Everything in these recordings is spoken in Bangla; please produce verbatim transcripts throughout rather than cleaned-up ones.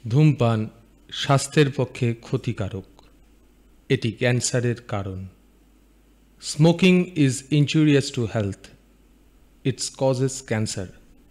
ধূমপান স্বাস্থ্যের পক্ষে ক্ষতিকারক। এটি ক্যান্সারের কারণ। Smoking is injurious to health. It's causes cancer.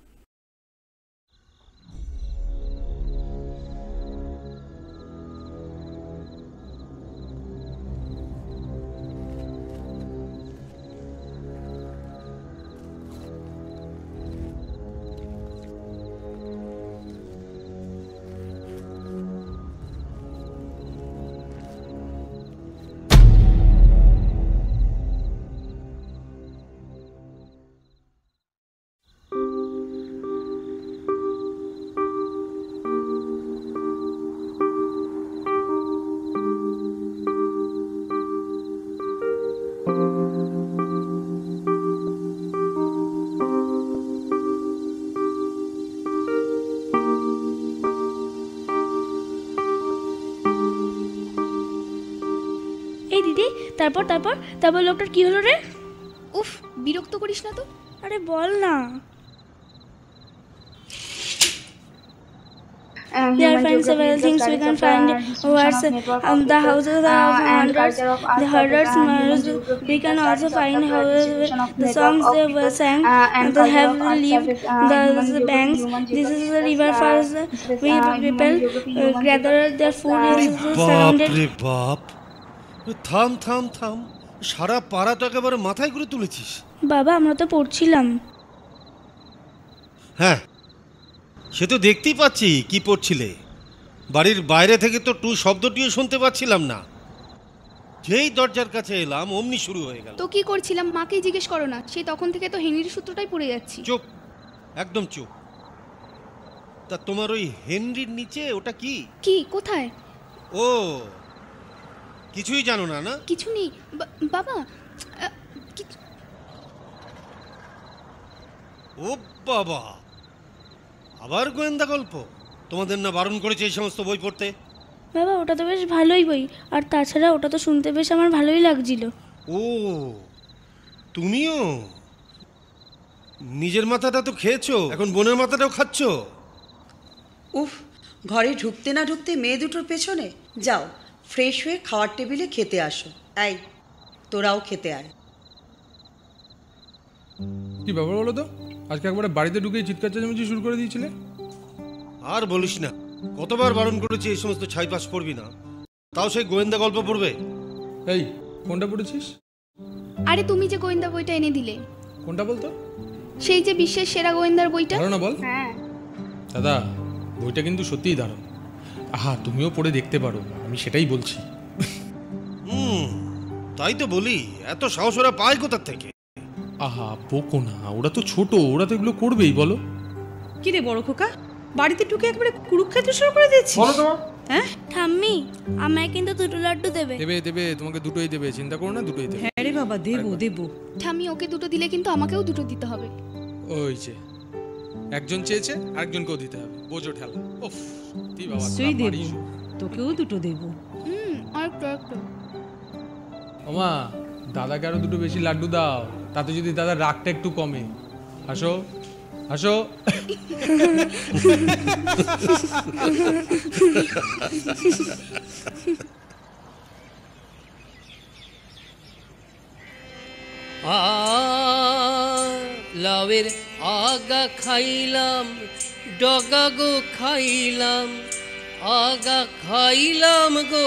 এই দিদি, তারপর তারপর তারপর লোকটার কি হলো রে? উফ, বিরক্ত করিস না তো। আরে বল না। There are find several things we can find words on the houses of hundreds, the hundreds miles. We can also find how the songs they were sang and they have lived the banks. This is the river for the people uh, gather their food is surrounded. বাপ, থাম থাম থাম, সারা পাড়া তো একেবারে মাথায় করে তুলেছিস। বাবা, আমরা তো পড়ছিলাম। হ্যাঁ, সে তো দেখতেই পাচ্ছি কি পড়ছিলে। বাড়ির বাইরে থেকে তো টু শব্দটিও শুনতে পাচ্ছিলাম না। যেই দরজার কাছে এলাম অমনি শুরু হয়ে গেল। তো কি করছিলাম মাকেই জিজ্ঞেস করো না। সেই তখন থেকে তো হেনরির সূত্রটাই পড়ে যাচ্ছি। চুপ, একদম চুপ। তা তোমার ওই হেনরির নিচে ওটা কি? কি? কোথায়? ও, কিছুই জানো না? না, কিছু নেই বাবা। ও বাবা, আবার গোয়েন্দা গল্প? তোমাদের না বারণ করেছে এই সমস্ত বই পড়তে? বাবা, ওটা তো বেশ ভালোই বই, আর তাছাড়া ওটা তো শুনতে বেশ আমার ভালোই লাগছিল। ও, তুমিও নিজের মাথাটা তো খেয়েছো, এখন বোনের মাথাটাও খাচ্ছ। উফ, ঘরে ঢুকতে না ঢুকতে মেয়ে দুটোর পেছনে। যাও, ফ্রেশ হয়ে খাওয়ার টেবিলে খেতে আসো। এই, তোরাও খেতে আয়। কি ব্যাপার বলো তো? আজকে একবারে বাড়িতে ঢুকেই চিৎকার চেঁচামেচি শুরু করে দিয়েছিলে। আর বলিস না, কতবার বারণ করেছি এই সমস্ত ছাইপাস পড়বি না, তাও সেই গোয়েন্দা গল্প পড়বে। এই, কোনটা পড়েছিস? আরে তুমি যে গোয়েন্দা বইটা এনে দিলে। কোনটা বলতো? সেই যে বিশ্বের সেরা গোয়েন্দার বইটা। ভালো না বল? হ্যাঁ দাদা, বইটা কিন্তু সত্যিই দারুণ। আহা, তুমিও পড়ে দেখতে পারো, আমি সেটাই বলছি। হুম, তাই তো বলি, এত সাহস ওরা পায় কোথা থেকে? আহা, বকো না, ওরা তো ছোট, ওরা তো এগুলো করবেই। বলো। কি রে বড় খোকা, বাড়িতে ঢুকে একবারে কুরুক্ষেত্র শুরু করে দিচ্ছিস? বলো তো। হ্যাঁ ঠাম্মি, আমায় কিন্তু দুটো লাড্ডু দেবে। দেবে দেবে, তোমাকে দুটোই দেবে, চিন্তা করো না, দুটোই দেবে। হ্যাঁ রে বাবা, দেবো দেবো। ঠাম্মি, ওকে দুটো দিলে কিন্তু আমাকেও দুটো দিতে হবে। ওই যে একজন চেয়েছে, আরেকজনকেও দিতে হবে, বোঝো ঠেলা। উফ, তুই বাবা, নিশ্চয়ই দেবো, তোকেও দুটো দেবো। হুম, আরেকটু আরেকটু। ওমা, দাদাকে আরো দুটো বেশি লাড্ডু দাও, তাতে যদি দাদার রাগটা একটু কমে। হাসো হাসো। লাউয়ের আগা খাইলাম, ডগা গো খাইলাম, আগা খাইলাম গো।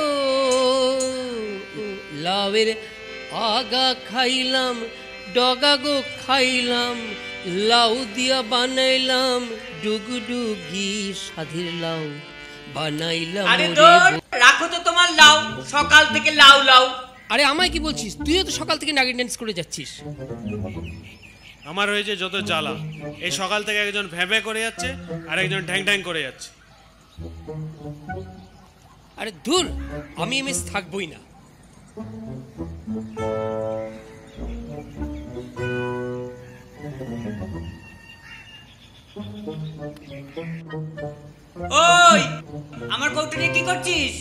লাউয়ের আগা খাইলাম, ডগা গো খাইলাম, লাউ দিয়া বানাইলাম ডুগডুগি সাধের লাউ বানাইলাম। আরে দূর রাখো তো তোমার লাউ, সকাল থেকে লাউ লাউ। আরে আমায় কি বলছিস? তুইও তো সকাল থেকে নাগিন ড্যান্স করে যাচ্ছিস। আমার হয়েছে যত জ্বালা, এই সকাল থেকে একজন ভ্যাবে করে যাচ্ছে আর একজন ঢ্যাং ঢ্যাং করে যাচ্ছে। আরে দূর, আমি এমএস থাকবই না। ওই, আমার কৌটো নিয়ে কি করছিস?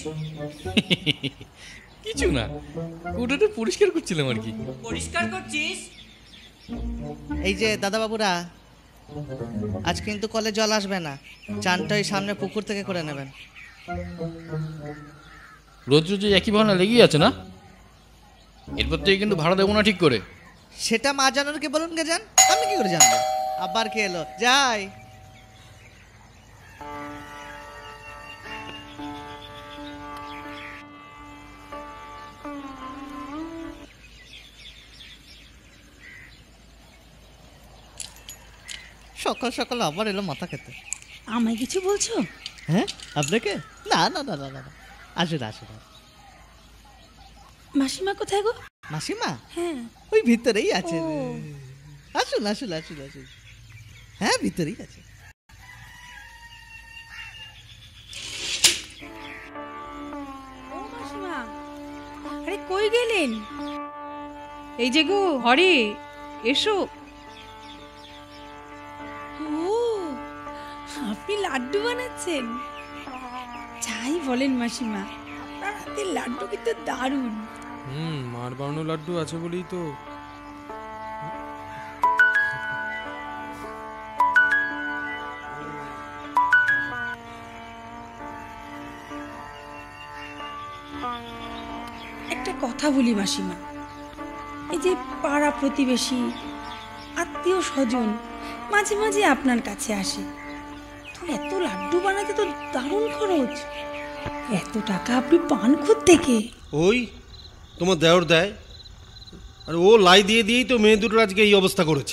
কিছু না, কৌটোটা পরিষ্কার করছিলাম আর কি। পরিষ্কার করছিস? এই যে দাদা বাবুরা, আজ কিন্তু কলে জল আসবে না, চানটা ওই সামনে পুকুর থেকে করে নেবেন। রোজ রোজ একই ভাবনা লেগেই আছে না, এরপর থেকে কিন্তু ভাড়া দেবো না ঠিক করে। সেটা মা জানোরকে বলুন গে যান, আমি কি করে জানবো? আবার কে এলো? যাই। সকাল সকাল আবার এলো মাথা খেতে। আমায় কিছু বলছো? হ্যাঁ আপনাকে? না না না না না, আসুন আসুন। মাসিমা কোথায় গো? মাসিমা? হ্যাঁ ওই ভিতরেই আছে। আসুন আসুন আসুন আসুন। হ্যাঁ ভিতরেই আছে। ও মাসিমা, আরে কই গেলেন? এই যে গো হরে, এসো। ও আপনি লাড্ডু বানাচ্ছেন? যাই বলেন মাসিমা, আপনার হাতের লাড্ডু কিন্তু দারুণ। হুম, মার বানানো লাড্ডু আছে বলেই তো। একটা কথা বলি মাসিমা, এই যে পাড়া প্রতিবেশী আত্মীয় স্বজন মাঝে মাঝে আপনার কাছে আসে, তো এত লাড্ডু বানাতে তো দারুণ খরচ, এত টাকা আপনি পান খুদ থেকে? ওই তোমার দেওর দেয়, আর ও লাই দিয়ে দিয়েই তো মেয়ে দুটোর আজকে এই অবস্থা করেছে।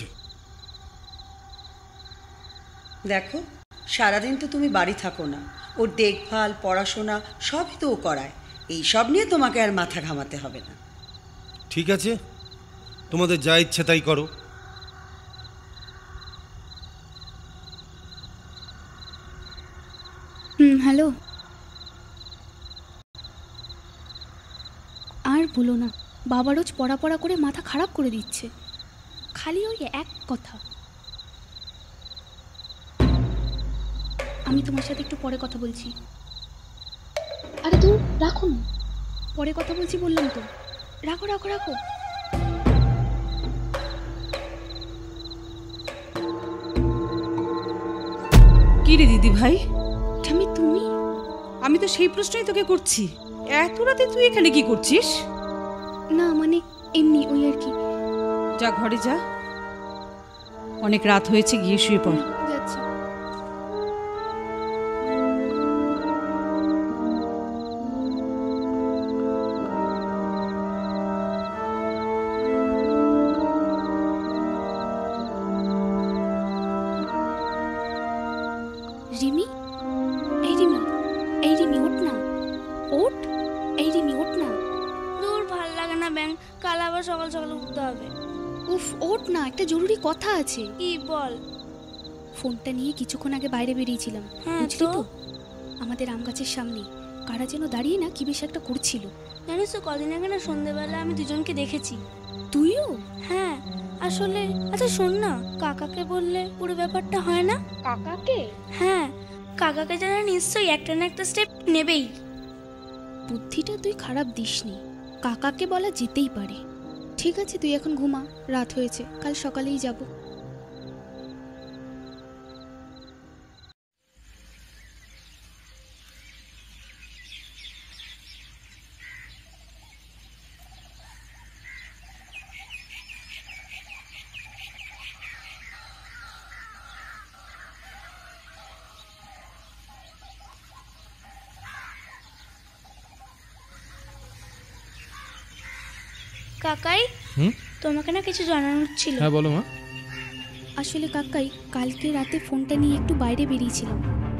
দেখো, সারাদিন তো তুমি বাড়ি থাকো না, ওর দেখভাল পড়াশোনা সবই তো ও করায়। এই সব নিয়ে তোমাকে আর মাথা ঘামাতে হবে না। ঠিক আছে, তোমাদের যা ইচ্ছে তাই করো। হুম, হ্যালো। আর বলো না, বাবা রোজ পড়া পড়া করে মাথা খারাপ করে দিচ্ছে, খালি ওই এক কথা। আমি তোমার সাথে একটু পরে কথা বলছি। আরে দূর, রাখো না, পরে কথা বলছি বললাম তো। রাখো রাখো রাখো। কি রে দিদি ভাই? আমি তুমি? আমি তো সেই প্রশ্নই তোকে করছি, এত রাতে তুই এখানে কি করছিস? না মানে এমনি, ওই আর কি। যা ঘরে যা, অনেক রাত হয়েছে, গিয়ে শুয়ে পড়। যাচ্ছি। রিমি, এই রিমি, এই রিমি ওঠ না, ওঠ, এই রিমি ওঠ না। দূর, ভাল লাগে না ব্যাং, কাল আবার সকাল সকাল উঠতে হবে। উফ, ওঠ না, একটা জরুরি কথা আছে। কি বল? ফোনটা নিয়ে কিছুক্ষণ আগে বাইরে বেরিয়েছিলাম, বুঝলি তো? আমাদের আম গাছের সামনে কারা যেন দাঁড়িয়ে না কি বেশ একটা করছিল। জানিস তো, কদিন আগে না সন্ধ্যেবেলা আমি দুজনকে দেখেছি। তুইও? হ্যাঁ আসলে। আচ্ছা শোন না, কাকাকে বললে পুরো ব্যাপারটা হয় না? কাকাকে? হ্যাঁ, কাকাকে জানা নিশ্চয়ই একটা না একটা স্টেপ নেবেই। বুদ্ধিটা তুই খারাপ দিসনি, কাকাকে বলা যেতেই পারে। ঠিক আছে, তুই এখন ঘুমা, রাত হয়েছে, কাল সকালেই যাব। কাকাই, হুম, তোমাকে না কিছু জানানোর ছিল। হ্যাঁ বলো মা। আসলে কাকাই, কালকে রাতে ফোনটা নিয়ে একটু বাইরে বেরিয়েছিলাম।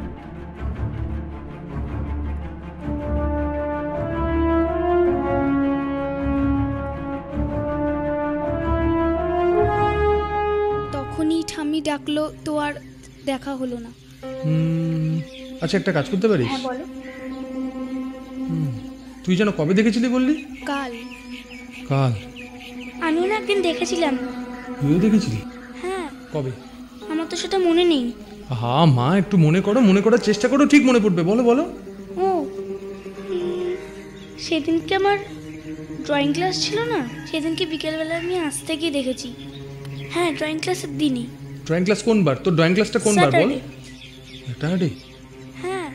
তখনই ঠাম্মি ডাকলো, তো আর দেখা হলো না। হুম, আচ্ছা একটা কাজ করতে পারিস? হ্যাঁ বলো। হুম, তুই যেন কবে দেখেছিলি বললি? কাল। কাল? আমিও না একদিন দেখেছিলাম। তুইও দেখেছিলি? হ্যাঁ। কবে? আমার তো সেটা মনে নেই। হ্যাঁ মা, একটু মনে করো, মনে করার চেষ্টা করো, ঠিক মনে পড়বে। বলো বলো। ও উম, সেদিনকে আমার ড্রয়িং ক্লাস ছিল না, সেদিনকে বিকেলবেলা আমি আসতে গিয়ে দেখেছি। হ্যাঁ, ড্রয়িং ক্লাসের দিনই। ড্রয়িং ক্লাস কোন বার? তোর ড্রয়িং ক্লাসটা কোন বার বল? স্যাটারডে? হ্যাঁ।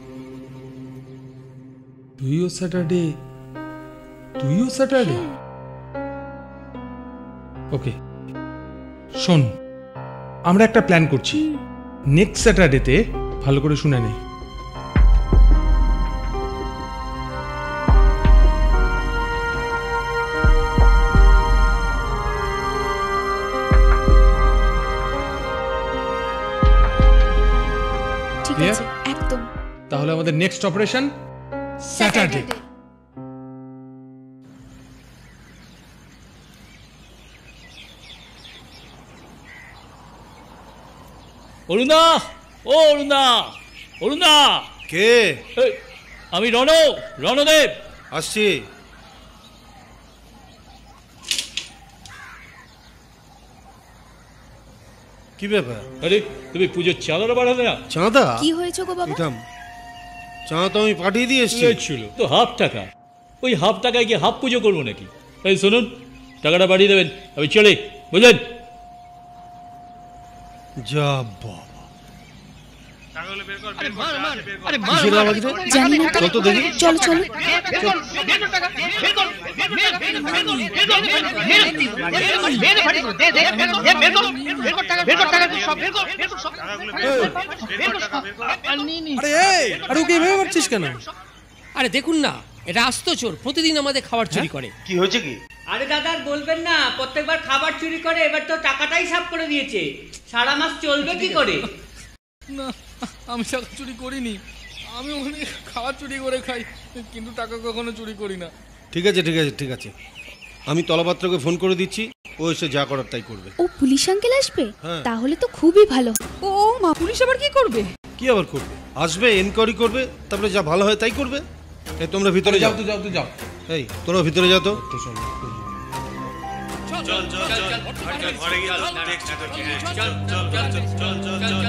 তুইও স্যাটারডে? তুইও স্যাটারডে? ওকে শোন, আমরা একটা প্ল্যান করছি। নেক্সট স্যাটারডেতে ভালো করে শুনে নেই। ঠিক আছে, একদম। তাহলে আমাদের নেক্সট অপারেশন স্যাটারডে। অরুণা, ও অরুণা, অরুণা। কে? আমি রণ, রণদেব আসছি। কি ব্যাপার? আরে তুমি পুজোর চাঁদাটা বাড়ালে না? চাঁদা? কি হয়েছে গো বাবা? চাঁদা তো আমি পাঠিয়ে দিয়ে এসেছি। ছিল তো হাফ টাকা, ওই হাফ টাকায় কি হাফ পুজো করবো নাকি? এই শুনুন, টাকাটা বাড়িয়ে দেবেন, আমি চলে, বুঝলেন? যা বাবা, চলো চলো। আরে দেখুন না, এটা আস্ত চোর, প্রতিদিন আমাদের খাবার চুরি করে। কি হয়েছে কি? আরে দাদা বলবেন না, প্রত্যেকবার খাবার চুরি করে, এবার তো টাকাটাই সাফ করে দিয়েছে। সারা মাস চলবে কি করে? না, আমি টাকা চুরি করিনি। আমি ওখানে খাবার চুরি করে খাই, কিন্তু টাকা কখনো চুরি করি না। ঠিক আছে ঠিক আছে ঠিক আছে, আমি তলাপাত্রকে ফোন করে দিচ্ছি, ও এসে যা করার তাই করবে। ও পুলিশ আঙ্কেল আসবে? তাহলে তো খুবই ভালো। ও মা, পুলিশ আবার কি করবে? কি আবার করবে? আসবে, এনকোয়ারি করবে, তারপরে যা ভালো হয় তাই করবে। এই তোমরা ভিতরে যাও তো, যাও তো যাও। এই তোমরা ভিতরে যাও তো। চল চল চল ঘরে গিয়ে দেখছি তো কি হয়েছে। চল চল চল চল চল চল।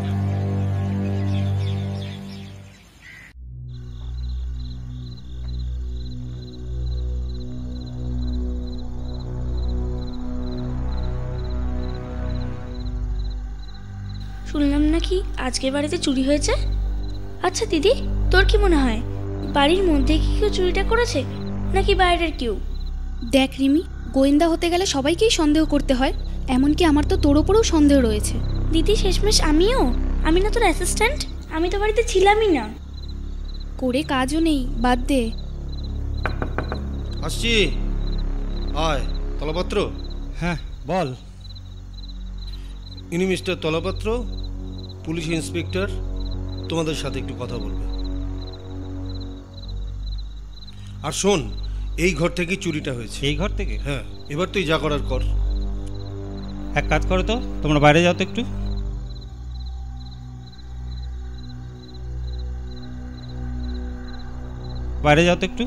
শুনলাম নাকি আজকে বাড়িতে চুরি হয়েছে। আচ্ছা দিদি, তোর কি মনে হয় বাড়ির মধ্যে কি কেউ চুরিটা করেছে নাকি বাইরের কেউ? দেখ রিমি, গোয়েন্দা হতে গেলে সবাইকেই সন্দেহ করতে হয়, এমনকি আমার তো তোর ওপরেও সন্দেহ রয়েছে। দিদি শেষমেশ আমিও, আমি না তোর অ্যাসিস্ট্যান্ট? আমি তো বাড়িতে ছিলামই না। করে কাজও নেই, বাদ দে। আসছি, আয়। তলাপাত্র? হ্যাঁ বল। ইনি মিস্টার তলাপাত্র, পুলিশ ইন্সপেক্টর, তোমাদের সাথে একটু কথা বলবে। আর শোন, এই ঘর থেকে চুরিটা হয়েছে। এই ঘর থেকে? হ্যাঁ, এবার তুই যা করার কর। এক কাজ করো তো, তোমরা বাইরে যাও তো একটু। বাইরে যাও তো একটু।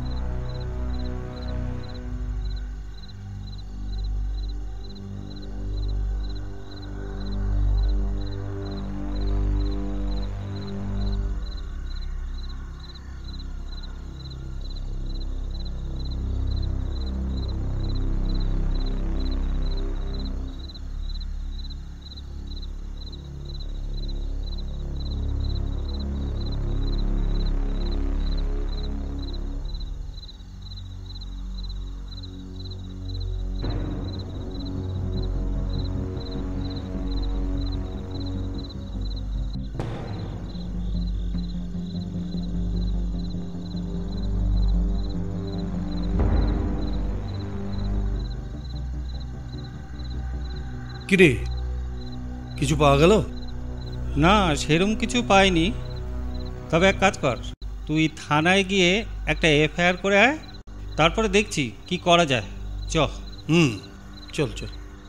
কিরে, কিছু পাওয়া গেল? না, সেরকম কিছু পাইনি। তবে এক কাজ কর, তুই থানায় গিয়ে একটা এফআইআর করে আয়, তারপরে দেখছি কি করা যায়। চ। হুম, চল চল।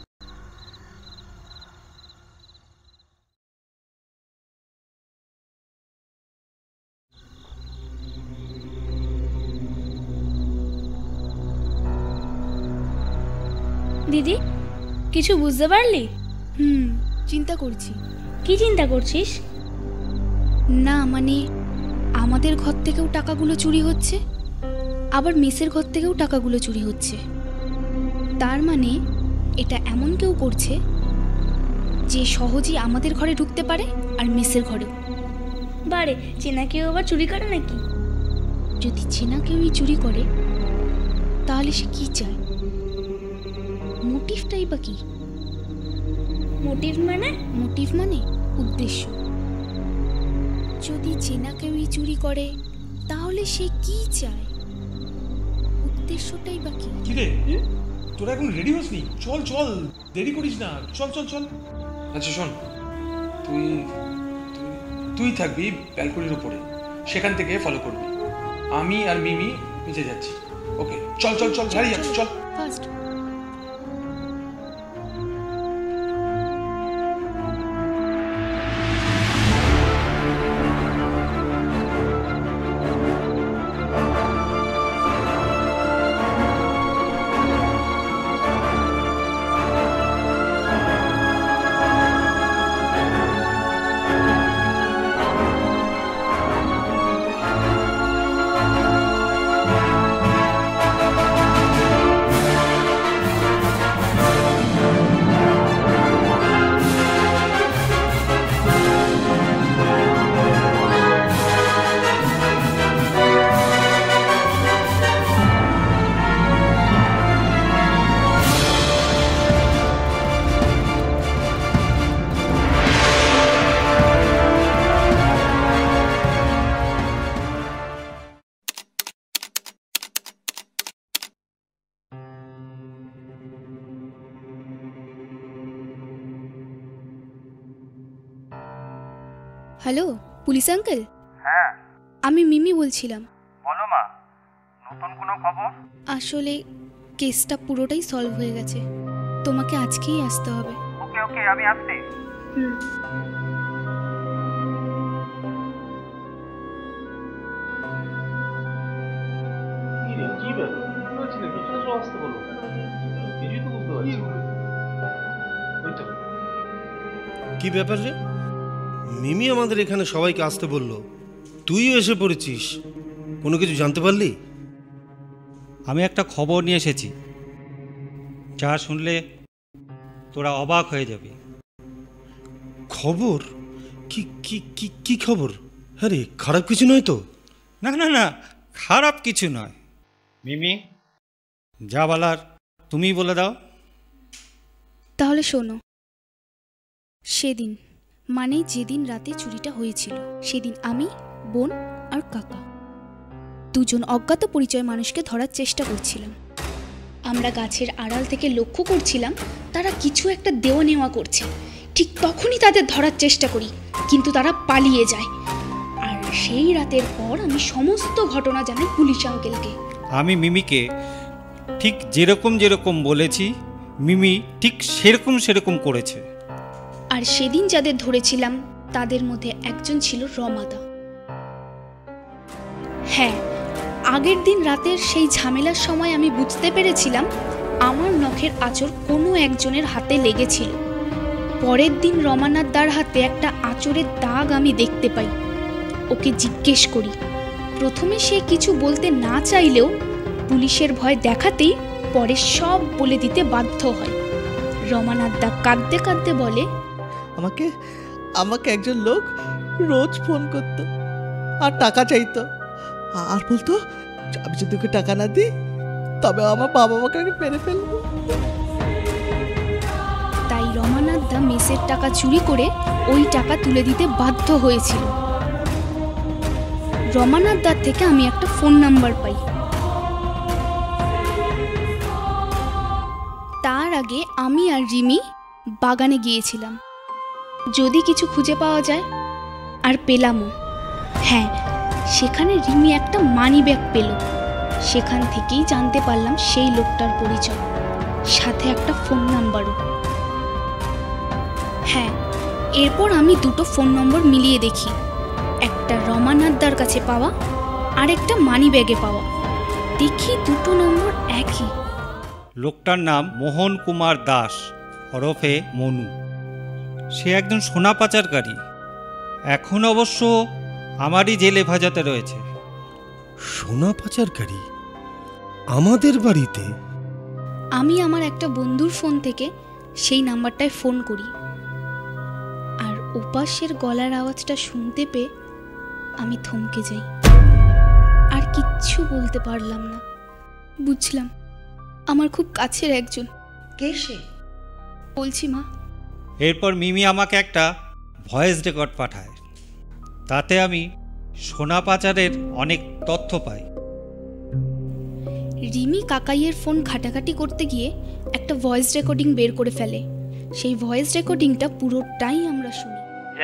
দিদি, কিছু বুঝতে পারলি? হুম, চিন্তা করছি। কি চিন্তা করছিস? না মানে আমাদের ঘর থেকেও টাকাগুলো চুরি হচ্ছে, আবার মেসের ঘর থেকেও টাকাগুলো চুরি হচ্ছে। তার মানে এটা এমন কেউ করছে যে সহজেই আমাদের ঘরে ঢুকতে পারে আর মেসের ঘরেও। বারে চেনা কেউ আবার চুরি করে নাকি? যদি চেনা কেউই চুরি করে তাহলে সে কি চায়? মোটিভটাই বা কি? মোটিভ মানে? মোটিভ মানে উদ্দেশ্য। যদি চেনা কেউই চুরি করে তাহলে সে কি চায়? উদ্দেশ্যটাই বা কি? কি রে, তোরা এখন রেডি হসনি? চল চল, দেরি করিস না, চল চল চল। আচ্ছা শোন, তুই তুই থাকবি ব্যালকনির উপরে, সেখান থেকে ফলো করবি। আমি আর মিমি নিচে যাচ্ছি। ওকে, চল চল চল, গাড়ি যাচ্ছে, চল ফাস্ট। Hello, police uncle? হ্যাঁ, আমি মিমি বলছিলাম। বলো মা, নতুন কোনো খবর? আসলে কেসটা পুরোটাই সলভ হয়ে গেছে, তোমাকে আজকেই আসতে হবে। ওকে ওকে, আমি আসছি। হুম। কি ব্যাপার? আসতে বলো, কিছুই তো বুঝতে পারছি না। কি ব্যাপার রে? মিমি আমাদের এখানে সবাইকে আসতে বললো, তুইও এসে পড়েছিস, কোনো কিছু জানতে পারলি? আমি একটা খবর নিয়ে এসেছি, যা শুনলে তোরা অবাক হয়ে যাবি। খবর? কি কি কি কি খবর? হ্যাঁ রে, খারাপ কিছু নয় তো? না না না, খারাপ কিছু নয়। মিমি, যা বলার তুমি বলে দাও। তাহলে শোনো, সেদিন মানে যেদিন রাতে চুরিটা হয়েছিল, সেদিন আমি, বোন আর কাকা দুজন অজ্ঞাত পরিচয় মানুষকে ধরার চেষ্টা করছিলাম। আমরা গাছের আড়াল থেকে লক্ষ্য করছিলাম তারা কিছু একটা দেওয়া নেওয়া করছে। ঠিক তখনই তাদের ধরার চেষ্টা করি, কিন্তু তারা পালিয়ে যায়। আর সেই রাতের পর আমি সমস্ত ঘটনা জানাই পুলিশ আঙ্কেলকে। আমি মিমিকে ঠিক যেরকম যেরকম বলেছি, মিমি ঠিক সেরকম সেরকম করেছে। আর সেদিন যাদের ধরেছিলাম তাদের মধ্যে একজন ছিল রমাদা। হ্যাঁ, আগের দিন রাতের সেই ঝামেলার সময় আমি বুঝতে পেরেছিলাম আমার নখের আঁচড় কোনো একজনের হাতে লেগেছিল। পরের দিন রমানাথদার হাতে একটা আঁচড়ের দাগ আমি দেখতে পাই। ওকে জিজ্ঞেস করি, প্রথমে সে কিছু বলতে না চাইলেও পুলিশের ভয় দেখাতেই পরে সব বলে দিতে বাধ্য হয়। রমানাথদা কাঁদতে কাঁদতে বলে, আমাকে আমাকে একজন লোক রোজ ফোন করতো আর টাকা চাইতো, আর বলতো আমি যদি ওকে টাকা না দিই তবে আমার বাবা মাকে আমি মেরে ফেলবো। তাই রমানাথদা মেসের টাকা চুরি করে ওই টাকা তুলে দিতে বাধ্য হয়েছিল। রমানাথদার থেকে আমি একটা ফোন নাম্বার পাই। তার আগে আমি আর রিমি বাগানে গিয়েছিলাম, যদি কিছু খুঁজে পাওয়া যায়, আর পেলামও। হ্যাঁ, সেখানে রিমি একটা মানি ব্যাগ পেল। সেখান থেকেই জানতে পারলাম সেই লোকটার পরিচয়, সাথে একটা ফোন নাম্বারও। হ্যাঁ, এরপর আমি দুটো ফোন নম্বর মিলিয়ে দেখি, একটা রমানাথদার কাছে পাওয়া আর একটা মানি ব্যাগে পাওয়া। দেখি দুটো নম্বর একই। লোকটার নাম মোহন কুমার দাস ওরফে মনু। সে একজন সোনা পাচারকারী, এখন অবশ্য আমারই জেল হেফাজতে রয়েছে। সোনা পাচারকারী আমাদের বাড়িতে? আমি আমার একটা বন্ধুর ফোন থেকে সেই নাম্বারটায় ফোন করি। ওপাশের গলার আওয়াজটা শুনতে পেয়ে আমি থমকে যাই। আর কিচ্ছু বলতে পারলাম না। বুঝলাম আমার খুব কাছের একজন। কে সে? বলছি মা। এরপর মিমি আমাকে একটা ভয়েস রেকর্ড পাঠায়। তাতে আমি সোনা পাচারের অনেক তথ্য পাই। রিমি কাকাইয়ের ফোন ঘাটাঘাটি করতে গিয়ে একটা ভয়েস রেকর্ডিং বের করে ফেলে। সেই ভয়েস রেকর্ডিংটা পুরোটাই আমরা শুনি।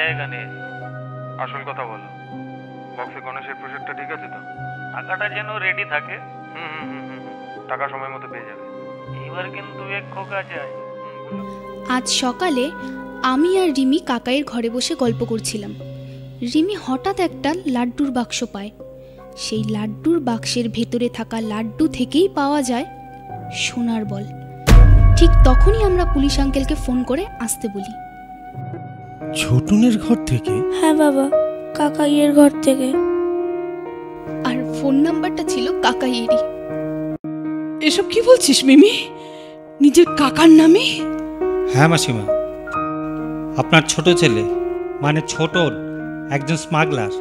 আসল কথা বলো, বক্সে গণেশের প্রজেক্টটা ঠিক আছে তো? টাকাটা যেন রেডি থাকে। হুম হুম হুম হুম টাকা সময় মতো পেয়ে যাবে। এবার কিন্তু এক খোকা চাই। আজ সকালে আমি আর রিমি কাকাইয়ের ঘরে বসে গল্প করছিলাম। রিমি হঠাৎ একটা লাড্ডুর বাক্স পায়। সেই লাড্ডুর বাক্সের ভেতরে থাকা লাড্ডু থেকেই পাওয়া যায় সোনার বল। ঠিক তখনই আমরা পুলিশ আঙ্কেলকে ফোন করে আসতে বলি। ছোটনের ঘর থেকে? হ্যাঁ বাবা, কাকাইয়ের ঘর থেকে। আর ফোন নাম্বারটা ছিল কাকাইয়েরই। এসব কি বলছিস মিমি? নিজের কাকার নামে? হ্যাঁ মাসিমা, আপনার ছোট ছেলে মানে ছোটন একজন স্মাগলার।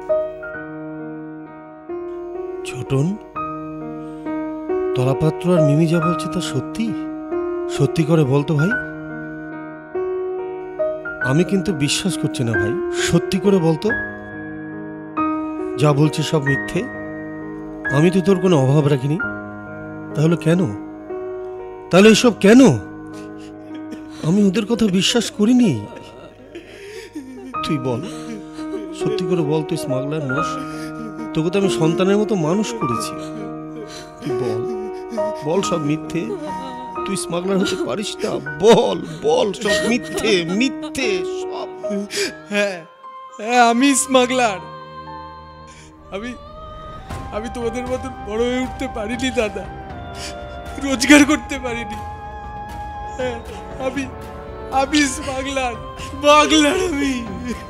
ছোটন, তলাপাত্র আর মিমি যা বলছে তা সত্যি? সত্যি করে বলতো ভাই। আমি কিন্তু বিশ্বাস করছি না ভাই, সত্যি করে বলতো। যা বলছি সব মিথ্যে? আমি তো তোর কোনো অভাব রাখিনি। তাহলে কেন? তাহলে এসব কেন? আমি ওদের কথা বিশ্বাস করিনি। তুই বল, সত্যি করে বল, তুই স্মাগলার নোস? তোকে তো আমি সন্তানের মতো মানুষ করেছি। তুই বল, বল সব মিথ্যে? তুই স্মাগলার হতে পারিস না? বল বল, সব মিথ্যে মিথ্যে সব। হ্যাঁ হ্যাঁ আমি স্মাগলার। আমি আমি তোমাদের মতন বড় হয়ে উঠতে পারিনি দাদা, রোজগার করতে পারিনি। হ্যাঁ আমি আমি স্মাগলার স্মাগলার আমি।